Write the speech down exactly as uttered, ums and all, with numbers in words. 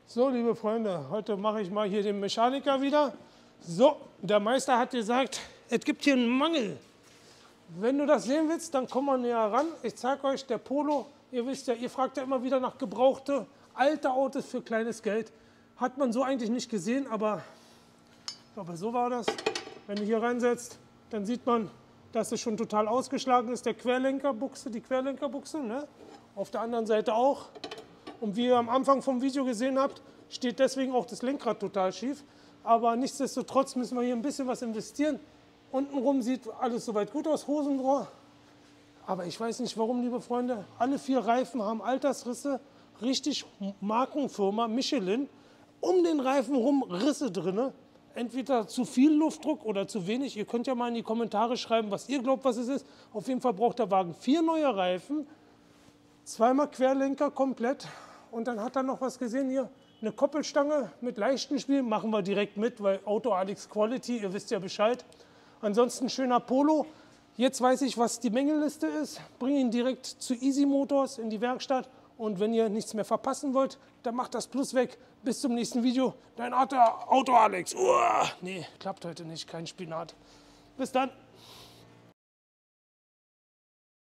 So, liebe Freunde, heute mache ich mal hier den Mechaniker wieder. So, der Meister hat gesagt, es gibt hier einen Mangel. Wenn du das sehen willst, dann komm mal näher ran. Ich zeige euch, der Polo, ihr wisst ja, ihr fragt ja immer wieder nach gebrauchte, alte Autos für kleines Geld. Hat man so eigentlich nicht gesehen, aber, aber so war das. Wenn du hier reinsetzt, dann sieht man, dass es schon total ausgeschlagen ist. Der Querlenkerbuchse, die Querlenkerbuchse, ne? Auf der anderen Seite auch. Und wie ihr am Anfang vom Video gesehen habt, steht deswegen auch das Lenkrad total schief. Aber nichtsdestotrotz müssen wir hier ein bisschen was investieren. Untenrum sieht alles soweit gut aus, Hosenrohr. Aber ich weiß nicht warum, liebe Freunde. Alle vier Reifen haben Altersrisse, richtig Markenfirma, Michelin. Um den Reifen rum Risse drin. Entweder zu viel Luftdruck oder zu wenig. Ihr könnt ja mal in die Kommentare schreiben, was ihr glaubt, was es ist. Auf jeden Fall braucht der Wagen vier neue Reifen. Zweimal Querlenker komplett. Und dann hat er noch was gesehen hier. Eine Koppelstange mit leichten Spiel. Machen wir direkt mit, weil Auto Alex Quality, ihr wisst ja Bescheid. Ansonsten schöner Polo. Jetzt weiß ich, was die Mängelliste ist. Bringe ihn direkt zu Easy Motors in die Werkstatt. Und wenn ihr nichts mehr verpassen wollt, dann macht das Plus weg. Bis zum nächsten Video. Dein Auto, Auto Alex. Uah. Nee, klappt heute nicht. Kein Spinat. Bis dann.